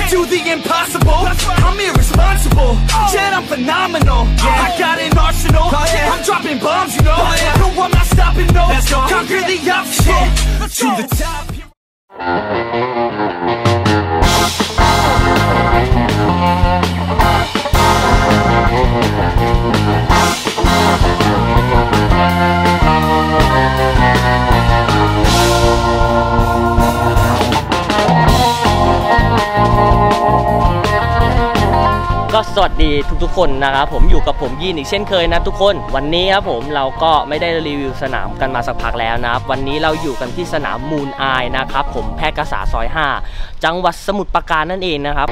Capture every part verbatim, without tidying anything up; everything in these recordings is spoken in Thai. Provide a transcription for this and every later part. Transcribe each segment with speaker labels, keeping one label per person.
Speaker 1: do the impossible. I'm irresponsible, yet I'm phenomenal. I got an arsenal, I'm dropping bombs, you know. No, I'm not stopping, no. Conquer the obstacle to the top.
Speaker 2: ก็สวัสดีทุกๆคนนะครับผมอยู่กับผมยีนอีกเช่นเคยนะทุกคนวันนี้ครับผมเราก็ไม่ได้รีวิวสนามกันมาสักพักแล้วนะครับวันนี้เราอยู่กันที่สนามมูนอายนะครับผมแพร่กษาซอยห้าจังหวัดสมุทรปราการนั่นเองนะครับ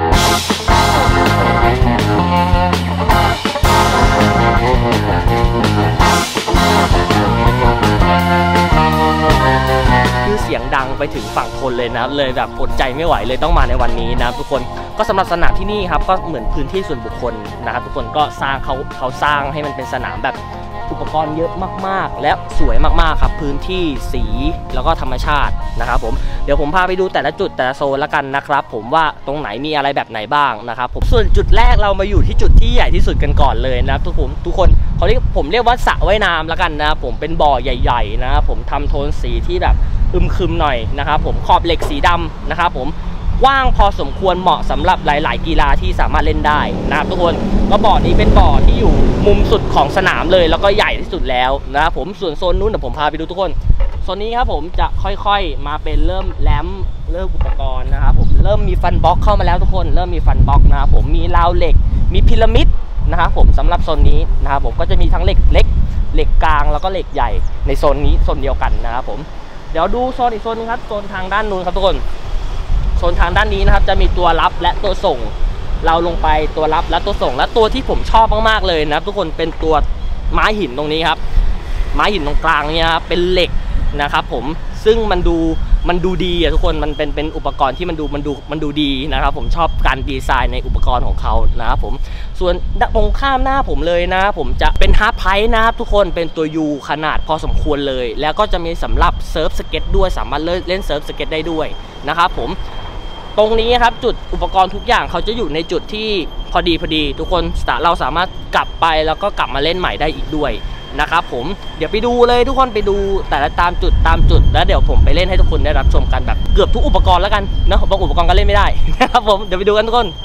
Speaker 2: คือเสียงดังไปถึงฝั่งทนเลยนะเลยแบบอดใจไม่ไหวเลยต้องมาในวันนี้นะทุกคนก็สำหรับสนามที่นี่ครับก็เหมือนพื้นที่ส่วนบุคคลนะครับทุกคนก็สร้างเขาเขาสร้างให้มันเป็นสนามแบบอุปกรณ์เยอะมากๆและสวยมากๆครับพื้นที่สีแล้วก็ธรรมชาตินะครับผมเดี๋ยวผมพาไปดูแต่ละจุดแต่ละโซนละกันนะครับผมว่าตรงไหนมีอะไรแบบไหนบ้างนะครับผมส่วนจุดแรกเรามาอยู่ที่จุดที่ใหญ่ที่สุดกันก่อนเลยนะครับทุกคนทุกคนเขาเรียกผมเรียกว่าสระว่ายน้ำละกันนะครับผมเป็นบ่อใหญ่ๆนะครับผมทำโทนสีที่แบบอึมครึมหน่อยนะครับผมขอบเหล็กสีดำนะครับผมกว้างพอสมควรเหมาะสำหรับหลายๆกีฬาที่สามารถเล่นได้นะครับทุกคนก็บ่อนี้เป็นบ่อที่อยู่มุมสุดของสนามเลยแล้วก็ใหญ่ที่สุดแล้วนะครับผมส่วนโซนนู้นเดี๋ยวผมพาไปดูทุกคนโซนนี้ครับผมจะค่อยๆมาเป็นเริ่มแลมเริ่มอุปกรณ์นะครับผมเริ่มมีฟันบล็อกเข้ามาแล้วทุกคนเริ่มมีฟันบล็อกนะครับผมมีราวเหล็กมีพีระมิดนะครับผมสำหรับโซนนี้นะครับผมก็จะมีทั้งเหล็กเล็กเหล็กกลางแล้วก็เหล็กใหญ่ในโซนนี้โซนเดียวกันนะครับผมเดี๋ยวดูโซนอีกโซนนึงครับโซนทางด้านนู้นครับทุกคนโซนทางด้านนี้นะครับจะมีตัวรับและตัวส่งเราลงไปตัวรับและตัวส่งและตัวที่ผมชอบมากๆเลยนะครับทุกคนเป็นตัวไม้หินตรงนี้ครับไม้หินตรงกลางเนี่ยครับเป็นเหล็กนะครับผมซึ่งมันดูมันดูดีอะทุกคนมันเป็นเป็นอุปกรณ์ที่มันดูมันดูมันดูดีนะครับผมชอบการดีไซน์ในอุปกรณ์ของเขานะครับผมส่วนตรงข้ามหน้าผมเลยนะผมจะเป็นฮาร์ปไพร์นะครับทุกคนเป็นตัว U ขนาดพอสมควรเลยแล้วก็จะมีสำหรับเซิร์ฟสเก็ตด้วยสามารถเล่นเซิร์ฟสเก็ตได้ด้วยนะครับผมตรงนี้ครับจุดอุปกรณ์ทุกอย่างเขาจะอยู่ในจุดที่พอดีพอดีทุกคนเราสามารถกลับไปแล้วก็กลับมาเล่นใหม่ได้อีกด้วยนะครับผมเดี๋ยวไปดูเลยทุกคนไปดูแต่ละตามจุดตามจุดแล้วเดี๋ยวผมไปเล่นให้ทุกคนได้รับชมกันแบบเกือบทุกอุปกรณ์แล้วกันเนาะบางอุปกรณ์ก็เล่นไม่ได้นะครับผมเดี๋ยวไปดูกันทุกคน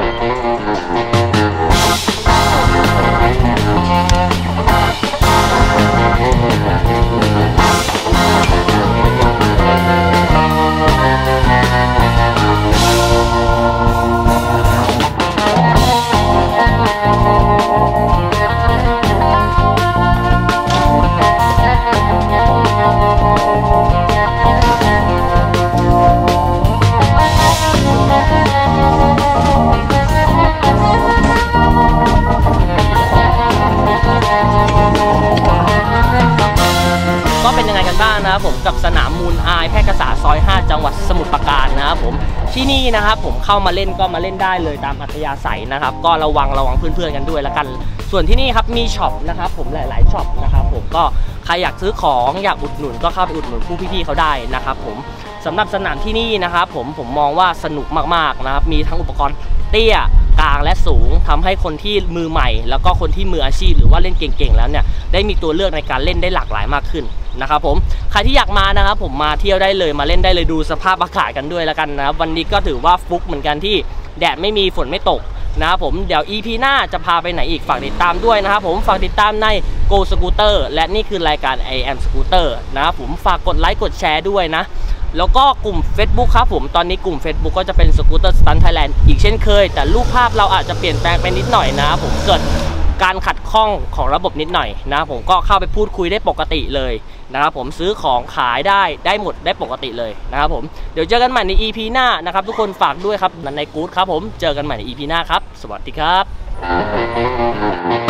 Speaker 2: เป็นยังไงกันบ้างนะครับผมกับสนามมูนอายแพร่กษาซอยห้าจังหวัดสมุทรปราการนะครับผมที่นี่นะครับผมเข้ามาเล่นก็มาเล่นได้เลยตามอัธยาศัยนะครับก็ระวังระวังเพื่อนๆกันด้วยแล้วกันส่วนที่นี่ครับมีช็อปนะครับผมหลายๆช็อปนะครับผมก็ใครอยากซื้อของอยากอุดหนุนก็เข้าไปอุดหนุนผู้พี่ๆเขาได้นะครับผมสำหรับสนามที่นี่นะครับผมผมมองว่าสนุกมากๆนะครับมีทั้งอุปกรณ์เตี้ยกลางและสูงทำให้คนที่มือใหม่แล้วก็คนที่มืออาชีพหรือว่าเล่นเก่งๆแล้วเนี่ยได้มีตัวเลือกในการเล่นได้หลากหลายมากขึ้นนะครับผมใครที่อยากมานะครับผมมาเที่ยวได้เลยมาเล่นได้เลยดูสภาพอากาศกันด้วยแล้วกันนะครับวันนี้ก็ถือว่าฟุกเหมือนกันที่แดดไม่มีฝนไม่ตกนะครับผมเดี๋ยว อี พี หน้าจะพาไปไหนอีกฝากติดตามด้วยนะครับผมฝากติดตามใน Go Scooter และนี่คือรายการ I Am Scooter นะครับผมฝากกดไลค์กดแชร์ด้วยนะแล้วก็กลุ่ม Facebook ครับผมตอนนี้กลุ่ม Facebook ก็จะเป็น Scooter Stunt Thailand อีกเช่นเคยแต่รูปภาพเราอาจจะเปลี่ยนแปลงไปนิดหน่อยนะครับผมเกิดการขัดข้องของระบบนิดหน่อยนะผมก็เข้าไปพูดคุยได้ปกติเลยนะครับผมซื้อของขายได้ได้หมดได้ปกติเลยนะครับผมเดี๋ยวเจอกันใหม่ใน อี พี หน้านะครับทุกคนฝากด้วยครับในกู๊ดครับผมเจอกันใหม่ใน อี พี หน้าครับสวัสดีครับ